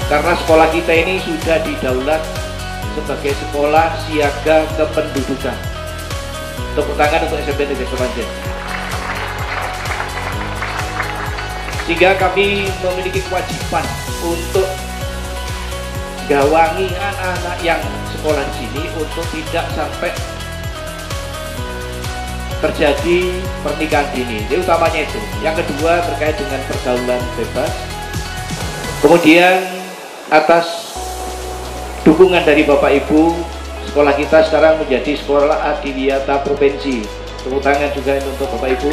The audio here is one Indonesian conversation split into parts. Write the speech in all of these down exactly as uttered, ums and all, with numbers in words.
Karena sekolah kita ini sudah didaulat sebagai sekolah siaga kependudukan. Tepuk tangan untuk S M P Negeri Semanjen. Sehingga kami memiliki kewajiban untuk gawangi anak-anak yang sekolah di sini untuk tidak sampai terjadi pernikahan dini. Ini utamanya itu. Yang kedua terkait dengan pergaulan bebas. Kemudian atas dukungan dari Bapak Ibu, sekolah kita sekarang menjadi sekolah adiwiyata provinsi. Tepuk tangan juga untuk Bapak Ibu.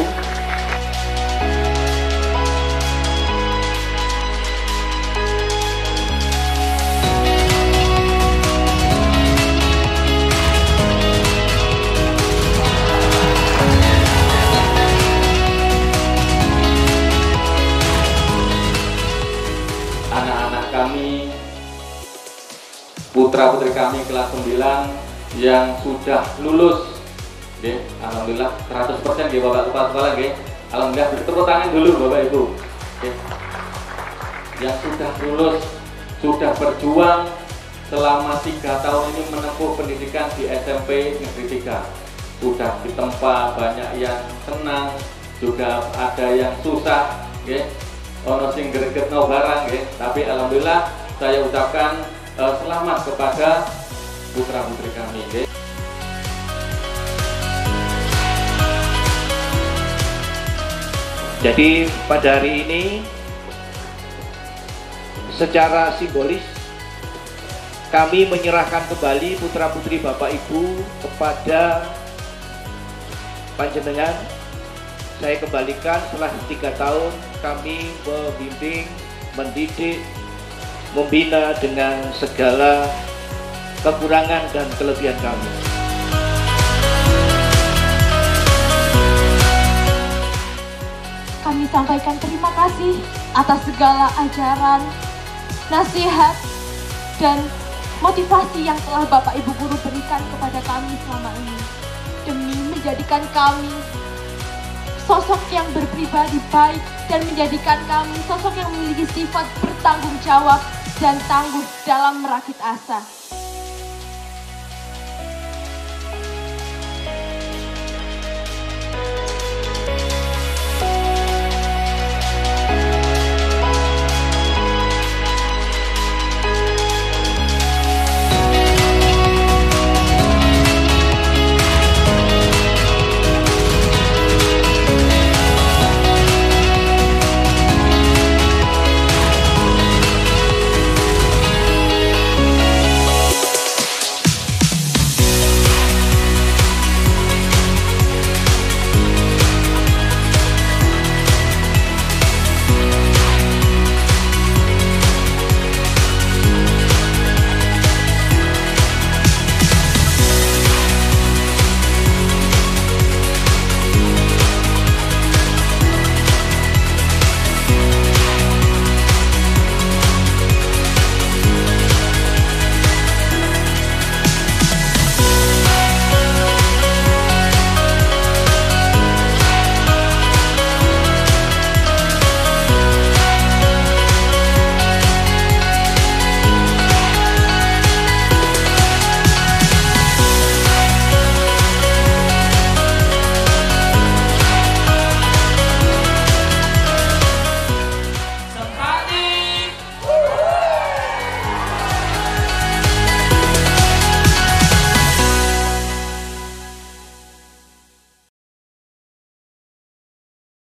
Anak-anak kami, putra-putri kami kelas sembilan yang sudah lulus, okay. Alhamdulillah seratus persen di Bapak Kepala Sekolah, okay. Alhamdulillah, tepuk tangan dulu Bapak Ibu, okay. Yang sudah lulus, sudah berjuang selama tiga tahun ini menempuh pendidikan di S M P Negeri tiga. Sudah ditempa, banyak yang senang, juga ada yang susah, okay. Ono sing greget no barang, ya. Tapi alhamdulillah saya ucapkan uh, selamat kepada putra-putri kami, ya. Jadi pada hari ini secara simbolis kami menyerahkan kembali putra-putri Bapak Ibu kepada panjenengan. Saya kembalikan setelah tiga tahun kami membimbing, mendidik, membina dengan segala kekurangan dan kelebihan kami. Kami sampaikan terima kasih atas segala ajaran, nasihat, dan motivasi yang telah Bapak Ibu Guru berikan kepada kami selama ini, demi menjadikan kami sosok yang berpribadi baik dan menjadikan kami sosok yang memiliki sifat bertanggung jawab dan tangguh dalam merakit asa.